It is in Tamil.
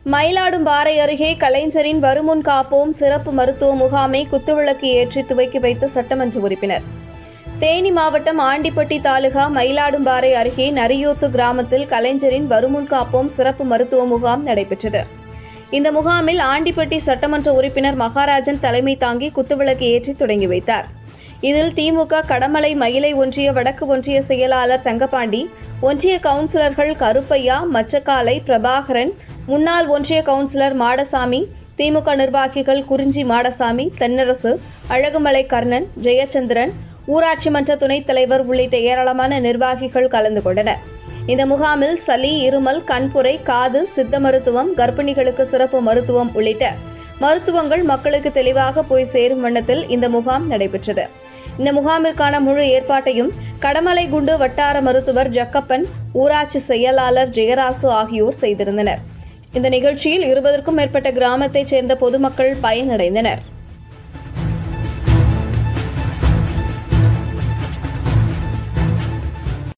மயிலாடும்பாறை அருகே கலைஞரின் வருமுன் காப்போம் சிறப்பு மருத்துவ முகாமை குத்துவிளக்கு ஏற்றி துவக்கி வைத்த சட்டமன்ற உறுப்பினர். தேனி மாவட்டம் ஆண்டிப்பட்டி தாலுகா மயிலாடும்பாறை அருகே நரியூத்து கிராமத்தில் கலைஞரின் வருமுன் காப்போம் சிறப்பு மருத்துவ முகாம் நடைபெற்றது. இந்த முகாமில் ஆண்டிப்பட்டி சட்டமன்ற உறுப்பினர் மகாராஜன் தலைமை தாங்கி குத்துவிளக்கு ஏற்றி தொடங்கி வைத்தார். இதில் திமுக கடமலை மயிலை ஒன்றிய வடக்கு ஒன்றிய செயலாளர் தங்கபாண்டி, ஒன்றிய கவுன்சிலர்கள் கருப்பையா, மச்சக்காலை, பிரபாகரன், முன்னாள் ஒன்றிய கவுன்சிலர் மாடசாமி, திமுக நிர்வாகிகள் குறிஞ்சி மாடசாமி, தென்னரசு, அழகுமலை கர்ணன், ஜெயச்சந்திரன், ஊராட்சி மன்ற துணைத் தலைவர் உள்ளிட்ட ஏராளமான நிர்வாகிகள் கலந்து கொண்டனர். இந்த முகாமில் சளி, இருமல், கண்புரை, காது, சித்த மருத்துவம், கர்ப்பிணிகளுக்கு சிறப்பு மருத்துவம் உள்ளிட்ட மருத்துவங்கள் மக்களுக்கு தெளிவாக போய் சேரும் வண்ணத்தில் இந்த முகாம் நடைபெற்றது. இந்த முகாமிற்கான முழு ஏற்பாட்டையும் கடமலை குண்டு வட்டார மருத்துவர் ஜக்கப்பன், ஊராட்சி செயலாளர் ஜெயராசு ஆகியோர் செய்திருந்தனர். இந்த நிகழ்ச்சியில் 20க்கும் மேற்பட்ட கிராமத்தைச் சேர்ந்த பொதுமக்கள் பயனடைந்தனர்.